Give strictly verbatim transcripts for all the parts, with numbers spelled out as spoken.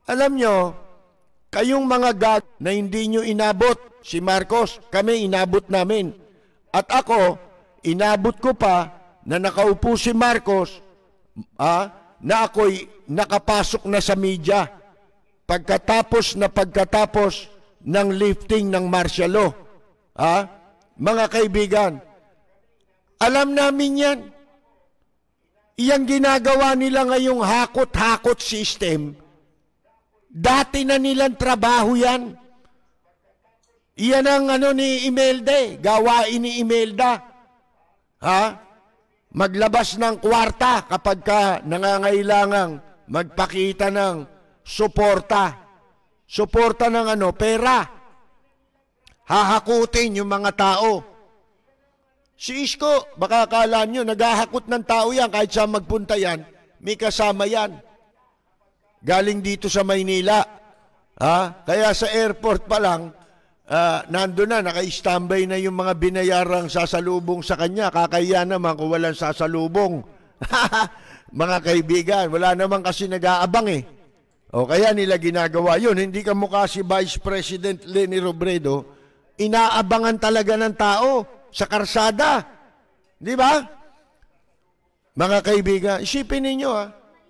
Alam nyo, kayong mga gag na hindi nyo inabot, si Marcos, kami inabot namin. At ako, inabot ko pa na nakaupo si Marcos, ah, na ako'y nakapasok na sa media pagkatapos na pagkatapos ng lifting ng martial law. Ah, mga kaibigan, alam namin yan. Iyang ginagawa nila ngayong hakot-hakot system, dati na nilang trabaho yan. Iyan ang ano ni Imelda, gawain ni Imelda. Ha? Maglabas ng kwarta kapag ka nangangailangang magpakita ng suporta. Suporta ng ano, pera. Hahakutin yung mga tao. Si Isko, baka akala nyo, naghahakot ng tao yan, kahit saan magpunta yan, may kasama yan. Galing dito sa Maynila. Ha? Kaya sa airport pa lang, Uh, nando na, naka-standby na yung mga binayarang sasalubong sa kanya. Kakaya naman kung walang sasalubong. Mga kaibigan, wala naman kasi nag-aabang eh. O kaya nila ginagawa yun. Hindi ka mukha si Vice President Leni Robredo, inaabangan talaga ng tao sa karsada. Di ba? Mga kaibigan, isipin ninyo ha,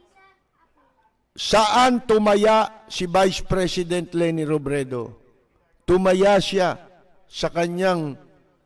saan tumaya si Vice President Leni Robredo? Tumaya siya sa kanyang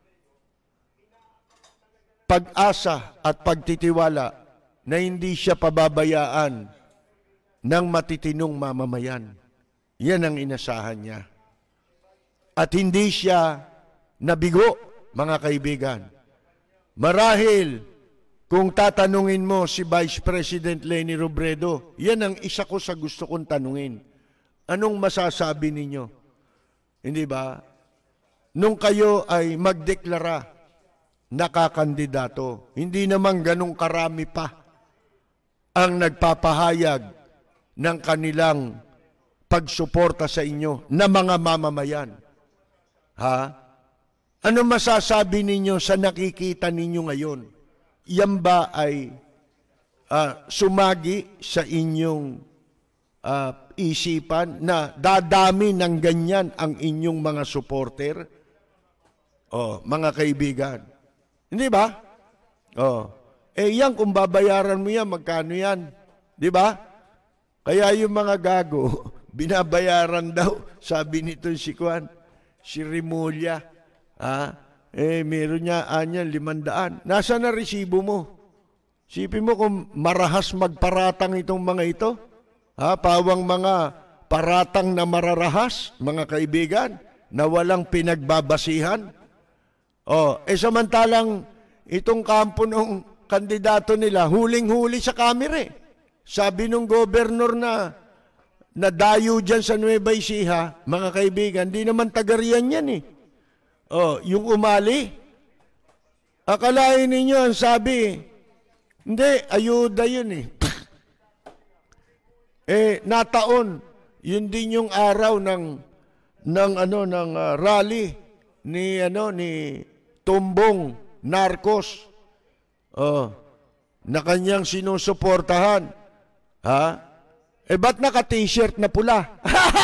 pag-asa at pagtitiwala na hindi siya pababayaan ng matitinong mamamayan. Yan ang inasahan niya. At hindi siya nabigo, mga kaibigan. Marahil, kung tatanungin mo si Vice President Leni Robredo, yan ang isa ko sa gusto kong tanungin. Anong masasabi ninyo? Hindi ba? Nung kayo ay magdeklara nakakandidato, hindi naman ganong karami pa ang nagpapahayag ng kanilang pagsuporta sa inyo na mga mamamayan. Ha? Ano masasabi ninyo sa nakikita ninyo ngayon? Yan ba ay uh, sumagi sa inyong uh, isipan na dadami ng ganyan ang inyong mga supporter? Oh, mga kaibigan. Hindi ba? Oh. Eh yan, kung babayaran mo yan, magkano yan? Di ba? Kaya yung mga gago, binabayaran daw, sabi nito si Juan, si Rimulya. Ah, eh, meron niya, anya, limandaan. Nasa na resibo mo? Sipin mo kung marahas magparatang itong mga ito? Ha, pawang mga paratang na mararahas, mga kaibigan, na walang pinagbabasihan. Oh, eh samantalang itong kampo ng kandidato nila, huling-huli sa kamera. Sabi nung gobernur na nadayo dyan sa Nueva Ecija, mga kaibigan, di naman tagarian yan eh. Oh, yung umali, akalain ninyo ang sabi, hindi, ayuda yun eh. Eh, nataon, yun din yung araw ng, ng, ano, ng uh, rally ni, ano, ni Tumbong Narcos, oh, na kanyang sinusuportahan. Ha? Eh, ba't naka-t-shirt na pula?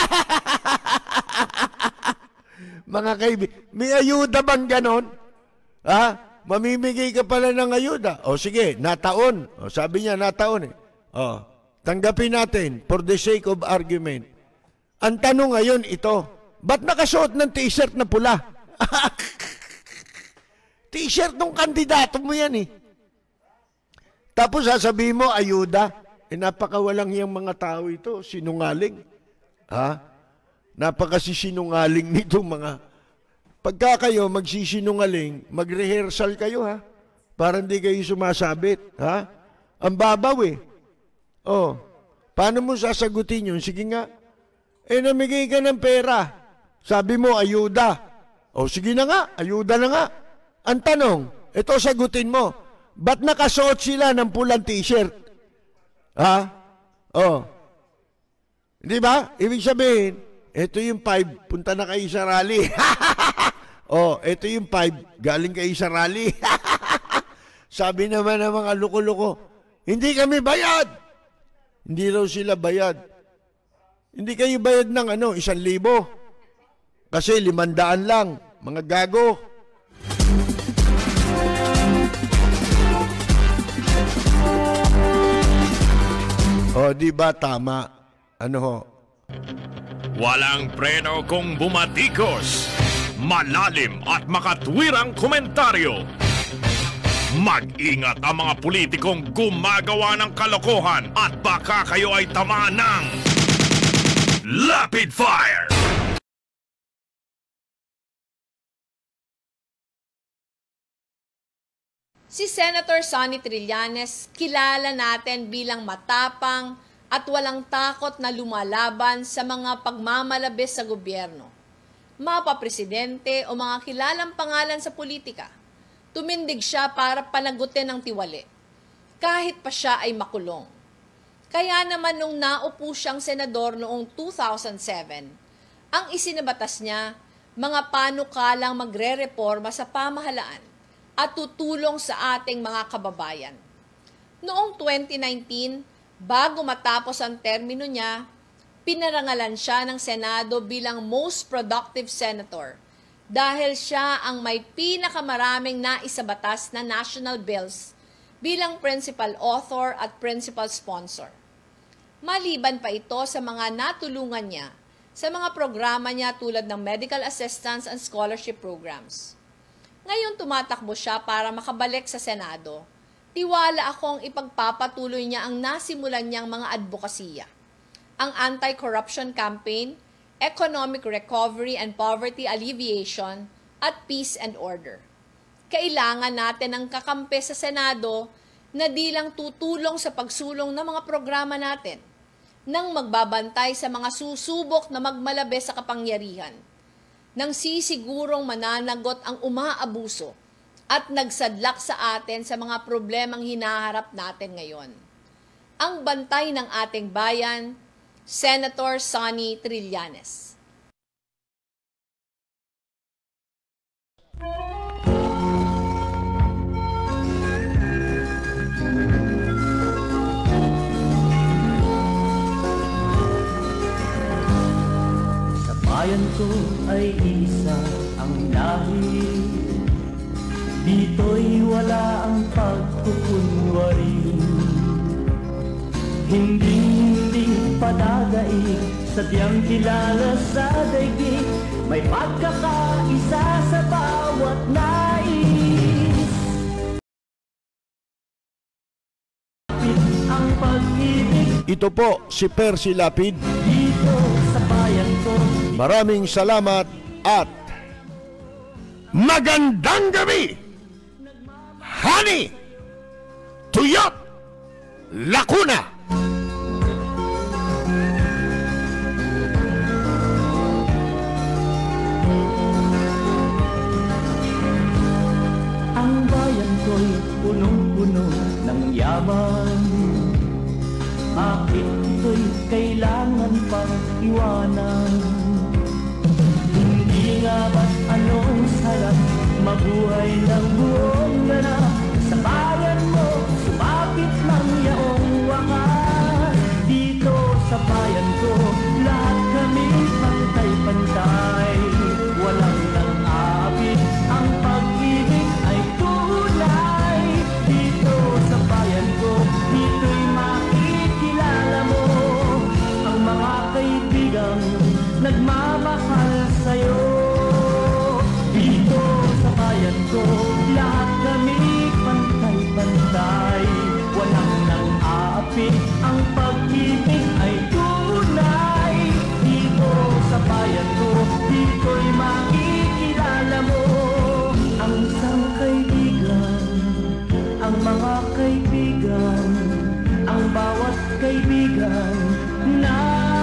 Mga kaibigan, may ayuda bang ganon? Ha? Mamimigay ka pala ng ayuda. O sige, nataon. O, sabi niya, nataon eh. O, tanggapin natin for the sake of argument. Ang tanong ngayon ito, ba't nakasuot ng t-shirt na pula? T-shirt ng kandidato mo yan eh. Tapos sasabihin mo, ayuda. Eh napakawalang yung mga tao ito, sinungaling. Ha? Napakasisinungaling nito mga. Pagka kayo magsisinungaling, mag-rehearsal kayo ha. Para hindi kayo sumasabit. Ha? Ang babaw eh. Oh, paano mo sasagutin yun? Sige nga. Eh, namigay ka ng pera. Sabi mo, ayuda. O, sige na nga, ayuda na nga. Ang tanong, ito sagutin mo, ba't nakasuot sila ng pulang t-shirt? Ha? O. Di ba? Ibig sabihin, ito yung five, punta na kayo sa rally. O, ito yung five, galing kayo sa rally. Sabi naman ng mga luko-luko, hindi kami bayad. Hindi raw sila bayad. Hindi kayo bayad ng ano, isang libo. Kasi limandaan lang, mga gago. O, di ba tama? Ano ho? Walang preno kung bumatikos. Malalim at makatwirang komentaryo. Mag-ingat ang mga politikong gumagawa ng kalokohan at baka kayo ay tamaan ng Lapid Fire! Si Senator Sonny Trillanes, kilala natin bilang matapang at walang takot na lumalaban sa mga pagmamalabis sa gobyerno. Mapapresidente o mga kilalang pangalan sa politika, tumindig siya para panagutin ang tiwali, kahit pa siya ay makulong. Kaya naman nung naupo siyang senador noong two thousand seven, ang isinabatas niya, mga panukalang magre-reforma sa pamahalaan at tutulong sa ating mga kababayan. Noong twenty nineteen, bago matapos ang termino niya, pinarangalan siya ng Senado bilang most productive senator dahil siya ang may pinakamaraming naisabatas na national bills bilang principal author at principal sponsor. Maliban pa ito sa mga natulungan niya sa mga programa niya tulad ng medical assistance and scholarship programs. Ngayon tumatakbo siya para makabalik sa Senado. Tiwala akong ipagpapatuloy niya ang nasimulan niyang mga advokasya. Ang anti-corruption campaign, economic recovery and poverty alleviation, at peace and order. Kailangan natin ng kakampi sa Senado na di lang tutulong sa pagsulong ng mga programa natin, nang magbabantay sa mga susubok na magmalabis sa kapangyarihan, nang sisigurong mananagot ang umaabuso at nagsadlak sa atin sa mga problemang hinaharap natin ngayon. Ang bantay ng ating bayan, Senator Sonny Trillanes. Sa bayan ko ay isa ang lahi, dito'y wala ang pagkukunwari. Hindi-hindi padagay, sadyang kilala sa daigdig, may pagkakaisa sa bawat nais. Ang pag-ibig, Ito po si Percy Lapid. dito sa bayan ko. Maraming salamat at magandang gabi! Honey! Tuyot! Lacuna! Ang bayan ko'y punong-puno ng yaman, bakit ito'y kailangan pang iwanan? Hindi nga ba't anong sarap mabuhay ng buong ganap sa bayan mo, sumapit ng yaong wakas. Dito sa bayan ko, lahat kami pantay-pantay, walang nang-aabit, ang pag-ibig ay tunay. Dito sa bayan ko, dito'y makikilala mo ang mga kaibigang nagmamahal sa'yo. Dito sa bayan ko, lahat kami pantay-pantay, walang nang-aapit, ang pag-ibig ay tunay. Dito sa bayan ko, dito'y makikilala mo ang isang kaibigan, ang mga kaibigan, ang bawat kaibigan na